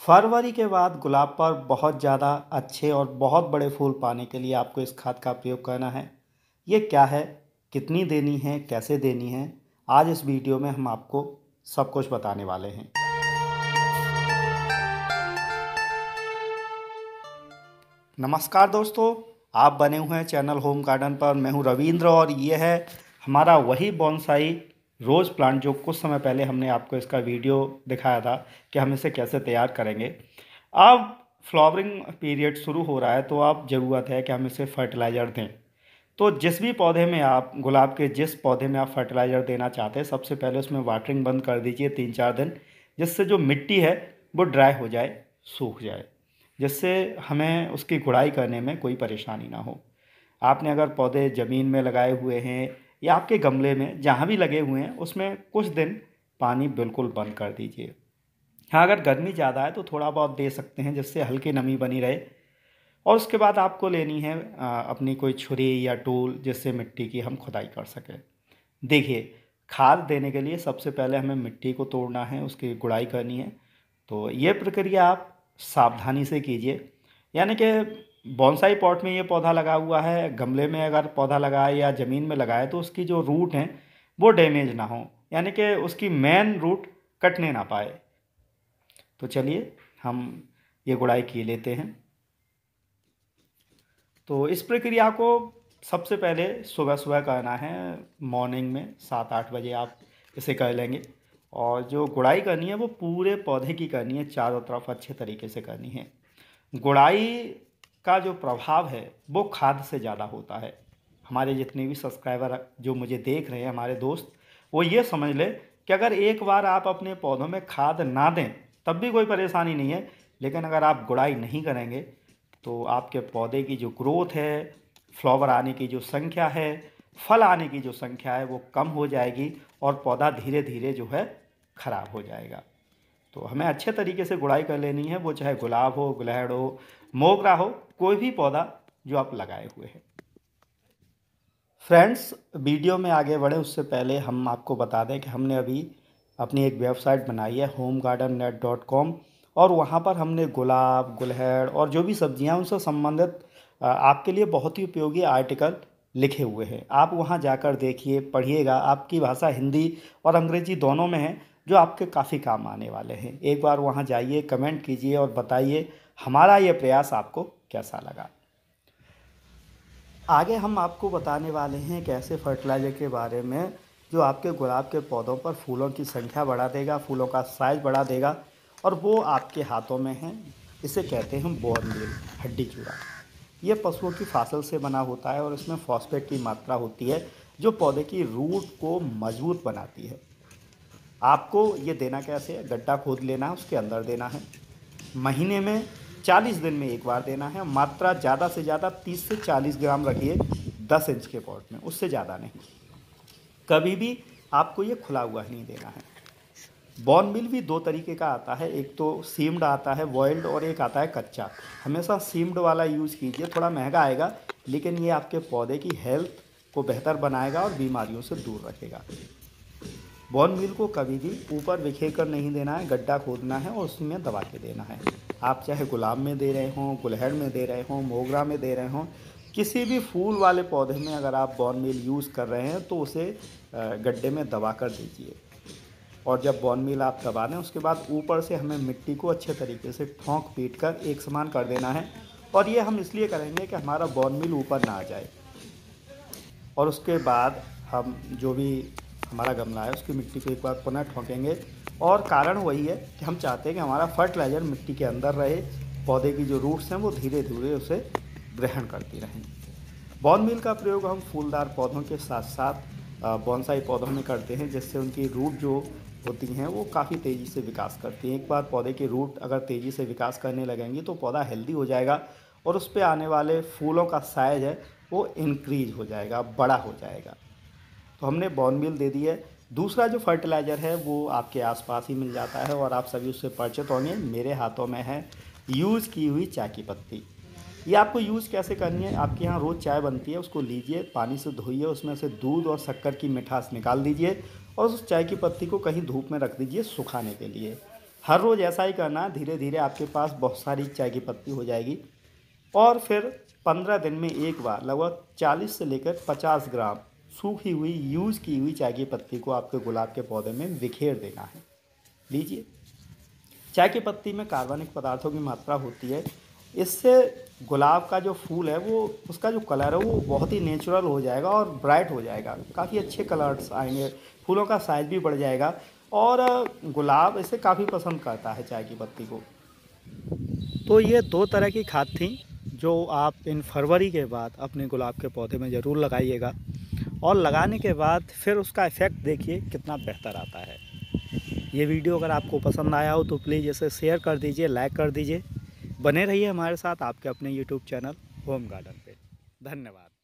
फरवरी के बाद गुलाब पर बहुत ज़्यादा अच्छे और बहुत बड़े फूल पाने के लिए आपको इस खाद का प्रयोग करना है। ये क्या है, कितनी देनी है, कैसे देनी है, आज इस वीडियो में हम आपको सब कुछ बताने वाले हैं। नमस्कार दोस्तों, आप बने हुए हैं चैनल होम गार्डन पर। मैं हूं रविंद्र और ये है हमारा वही बॉन्साई रोज़ प्लांट जो कुछ समय पहले हमने आपको इसका वीडियो दिखाया था कि हम इसे कैसे तैयार करेंगे। अब फ्लावरिंग पीरियड शुरू हो रहा है तो अब ज़रूरत है कि हम इसे फर्टिलाइज़र दें। तो जिस भी पौधे में आप गुलाब के जिस पौधे में आप फर्टिलाइज़र देना चाहते हैं, सबसे पहले उसमें वाटरिंग बंद कर दीजिए 3-4 दिन, जिससे जो मिट्टी है वो ड्राई हो जाए, सूख जाए, जिससे हमें उसकी गुड़ाई करने में कोई परेशानी ना हो। आपने अगर पौधे ज़मीन में लगाए हुए हैं या आपके गमले में जहाँ भी लगे हुए हैं, उसमें कुछ दिन पानी बिल्कुल बंद कर दीजिए। हाँ, अगर गर्मी ज़्यादा है तो थोड़ा बहुत दे सकते हैं, जिससे हल्की नमी बनी रहे। और उसके बाद आपको लेनी है अपनी कोई छुरी या टूल, जिससे मिट्टी की हम खुदाई कर सकें। देखिए, खाद देने के लिए सबसे पहले हमें मिट्टी को तोड़ना है, उसकी गुड़ाई करनी है। तो ये प्रक्रिया आप सावधानी से कीजिए। यानी कि बॉन्साई पॉट में ये पौधा लगा हुआ है, गमले में अगर पौधा लगाए या ज़मीन में लगाए तो उसकी जो रूट हैं वो डैमेज ना हो, यानी कि उसकी मेन रूट कटने ना पाए। तो चलिए हम ये गुड़ाई की लेते हैं। तो इस प्रक्रिया को सबसे पहले सुबह सुबह करना है। मॉर्निंग में 7-8 बजे आप इसे कर लेंगे। और जो गुड़ाई करनी है वो पूरे पौधे की करनी है, चारों तरफ अच्छे तरीके से करनी है। गुड़ाई का जो प्रभाव है वो खाद से ज़्यादा होता है। हमारे जितने भी सब्सक्राइबर जो मुझे देख रहे हैं, हमारे दोस्त, वो ये समझ ले कि अगर एक बार आप अपने पौधों में खाद ना दें तब भी कोई परेशानी नहीं है, लेकिन अगर आप गुड़ाई नहीं करेंगे तो आपके पौधे की जो ग्रोथ है, फ्लावर आने की जो संख्या है, फल आने की जो संख्या है वो कम हो जाएगी और पौधा धीरे धीरे जो है ख़राब हो जाएगा। तो हमें अच्छे तरीके से गुड़ाई कर लेनी है, वो चाहे गुलाब हो, गुलहड़ हो, मोगरा हो, कोई भी पौधा जो आप लगाए हुए हैं। फ्रेंड्स, वीडियो में आगे बढ़े उससे पहले हम आपको बता दें कि हमने अभी अपनी एक वेबसाइट बनाई है homegardennet.com, और वहाँ पर हमने गुलाब, गुलहड़ और जो भी सब्जियाँ उनसे संबंधित आपके लिए बहुत ही उपयोगी आर्टिकल लिखे हुए हैं। आप वहाँ जाकर देखिए, पढ़िएगा। आपकी भाषा हिंदी और अंग्रेजी दोनों में है, जो आपके काफ़ी काम आने वाले हैं। एक बार वहाँ जाइए, कमेंट कीजिए और बताइए हमारा ये प्रयास आपको कैसा लगा। आगे हम आपको बताने वाले हैं एक ऐसे फर्टिलाइज़र के बारे में जो आपके गुलाब के पौधों पर फूलों की संख्या बढ़ा देगा, फूलों का साइज़ बढ़ा देगा, और वो आपके हाथों में है। इसे कहते हैं बोर्न मील, हड्डी चूरा। ये पशुओं की फासल से बना होता है और इसमें फॉस्फेट की मात्रा होती है जो पौधे की रूट को मजबूत बनाती है। आपको ये देना कैसे है? गड्ढा खोद लेना है, उसके अंदर देना है। महीने में 40 दिन में एक बार देना है। मात्रा ज़्यादा से ज़्यादा 30 से 40 ग्राम रखिए 10 इंच के पॉट में, उससे ज़्यादा नहीं। कभी भी आपको ये खुला हुआ नहीं देना है। बॉर्न मिल भी दो तरीके का आता है, एक तो सीम्ड आता है बॉइल्ड, और एक आता है कच्चा। हमेशा सीम्ड वाला यूज़ कीजिए, थोड़ा महंगा आएगा लेकिन ये आपके पौधे की हेल्थ को बेहतर बनाएगा और बीमारियों से दूर रखेगा। बॉर्न मील को कभी भी ऊपर बिखेर कर नहीं देना है, गड्ढा खोदना है और उसमें दबा के देना है। आप चाहे गुलाब में दे रहे हों, गुलहड़ में दे रहे हों, मोगरा में दे रहे हों, किसी भी फूल वाले पौधे में अगर आप बॉर्न मील यूज़ कर रहे हैं तो उसे गड्ढे में दबा कर दीजिए। और जब बॉर्न मील आप दबा दें उसके बाद ऊपर से हमें मिट्टी को अच्छे तरीके से ठोंक पीट कर एक समान कर देना है। और ये हम इसलिए करेंगे कि हमारा बॉर्न मील ऊपर ना आ जाए। और उसके बाद हम जो भी हमारा गमला है उसकी मिट्टी को एक बार पुनः ठोकेंगे। और कारण वही है कि हम चाहते हैं कि हमारा फर्टिलाइज़र मिट्टी के अंदर रहे, पौधे की जो रूट्स हैं वो धीरे धीरे उसे ग्रहण करती रहें। बॉर्न मील का प्रयोग हम फूलदार पौधों के साथ साथ बॉन्साई पौधों में करते हैं, जिससे उनकी रूट जो होती हैं वो काफ़ी तेज़ी से विकास करती हैं। एक बार पौधे की रूट अगर तेज़ी से विकास करने लगेंगी तो पौधा हेल्दी हो जाएगा और उस पर आने वाले फूलों का साइज है वो इंक्रीज हो जाएगा, बड़ा हो जाएगा। तो हमने बॉर्न मील दे दी है। दूसरा जो फर्टिलाइज़र है वो आपके आसपास ही मिल जाता है और आप सभी उससे परिचित होंगे। मेरे हाथों में है यूज़ की हुई चाय की पत्ती। ये आपको यूज़ कैसे करनी है? आपके यहाँ रोज़ चाय बनती है, उसको लीजिए, पानी से धोइए, उसमें से दूध और शक्कर की मिठास निकाल दीजिए और उस चाय की पत्ती को कहीं धूप में रख दीजिए सुखाने के लिए। हर रोज़ ऐसा ही करना, धीरे धीरे आपके पास बहुत सारी चाय की पत्ती हो जाएगी। और फिर 15 दिन में एक बार लगभग 40 से लेकर 50 ग्राम सूखी हुई यूज़ की हुई चाय की पत्ती को आपके गुलाब के पौधे में बिखेर देना है। लीजिए, चाय की पत्ती में कार्बनिक पदार्थों की मात्रा होती है। इससे गुलाब का जो फूल है वो, उसका जो कलर है वो बहुत ही नेचुरल हो जाएगा और ब्राइट हो जाएगा, काफ़ी अच्छे कलर्स आएंगे, फूलों का साइज़ भी बढ़ जाएगा। और गुलाब इसे काफ़ी पसंद करता है चाय की पत्ती को। तो ये 2 तरह की खाद थी जो आप इन फरवरी के बाद अपने गुलाब के पौधे में ज़रूर लगाइएगा, और लगाने के बाद फिर उसका इफ़ेक्ट देखिए कितना बेहतर आता है। ये वीडियो अगर आपको पसंद आया हो तो प्लीज़ इसे शेयर कर दीजिए, लाइक कर दीजिए। बने रहिए हमारे साथ आपके अपने यूट्यूब चैनल होम गार्डन पे। धन्यवाद।